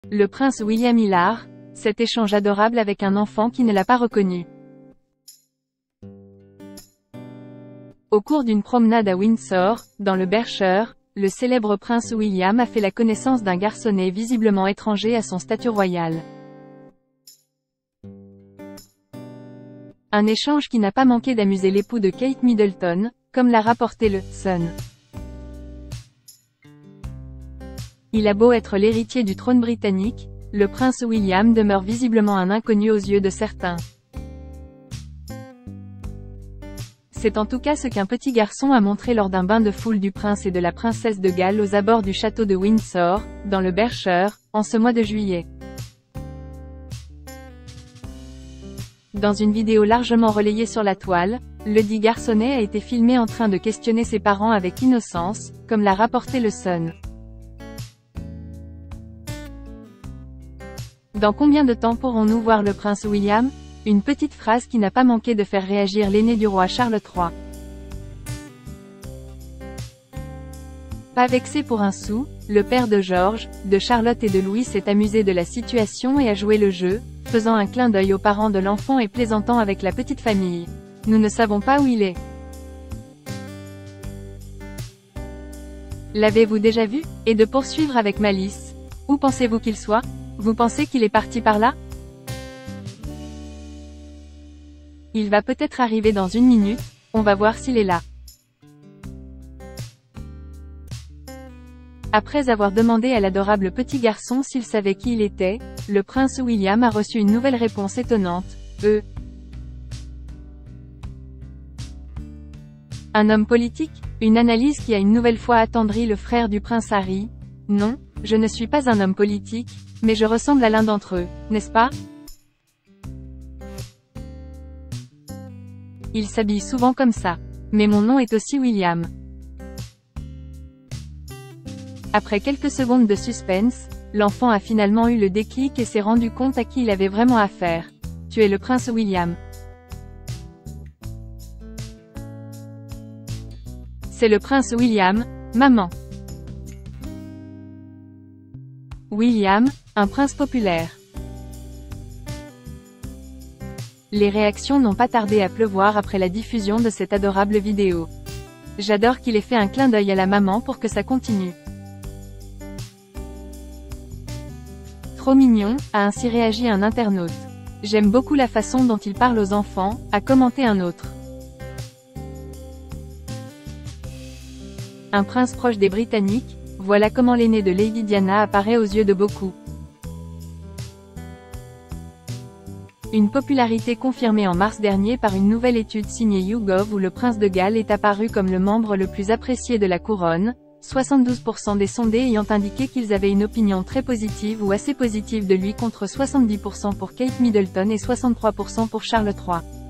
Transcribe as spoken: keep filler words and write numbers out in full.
Le prince William Hillard, cet échange adorable avec un enfant qui ne l'a pas reconnu. Au cours d'une promenade à Windsor, dans le Berkshire, le célèbre prince William a fait la connaissance d'un garçonnet visiblement étranger à son statut royal. Un échange qui n'a pas manqué d'amuser l'époux de Kate Middleton, comme l'a rapporté le Sun. Il a beau être l'héritier du trône britannique, le prince William demeure visiblement un inconnu aux yeux de certains. C'est en tout cas ce qu'un petit garçon a montré lors d'un bain de foule du prince et de la princesse de Galles aux abords du château de Windsor, dans le Berkshire, en ce mois de juillet. Dans une vidéo largement relayée sur la toile, le dit garçonnet a été filmé en train de questionner ses parents avec innocence, comme l'a rapporté le Sun. Dans combien de temps pourrons-nous voir le prince William? Une petite phrase qui n'a pas manqué de faire réagir l'aîné du roi Charles trois. Pas vexé pour un sou, le père de George, de Charlotte et de Louis s'est amusé de la situation et a joué le jeu, faisant un clin d'œil aux parents de l'enfant et plaisantant avec la petite famille. Nous ne savons pas où il est. L'avez-vous déjà vu? Et de poursuivre avec malice. Où pensez-vous qu'il soit? Vous pensez qu'il est parti par là? Il va peut-être arriver dans une minute, on va voir s'il est là. Après avoir demandé à l'adorable petit garçon s'il savait qui il était, le prince William a reçu une nouvelle réponse étonnante, euh. Un homme politique? Une analyse qui a une nouvelle fois attendri le frère du prince Harry. Non, je ne suis pas un homme politique, mais je ressemble à l'un d'entre eux, n'est-ce pas? Il s'habille souvent comme ça. Mais mon nom est aussi William. Après quelques secondes de suspense, l'enfant a finalement eu le déclic et s'est rendu compte à qui il avait vraiment affaire. Tu es le prince William. C'est le prince William, maman. William, un prince populaire. Les réactions n'ont pas tardé à pleuvoir après la diffusion de cette adorable vidéo. J'adore qu'il ait fait un clin d'œil à la maman pour que ça continue. Trop mignon, a ainsi réagi un internaute. J'aime beaucoup la façon dont il parle aux enfants, a commenté un autre. Un prince proche des Britanniques, voilà comment l'aîné de Lady Diana apparaît aux yeux de beaucoup. Une popularité confirmée en mars dernier par une nouvelle étude signée YouGov où le prince de Galles est apparu comme le membre le plus apprécié de la couronne, soixante-douze pour cent des sondés ayant indiqué qu'ils avaient une opinion très positive ou assez positive de lui contre soixante-dix pour cent pour Kate Middleton et soixante-trois pour cent pour Charles trois.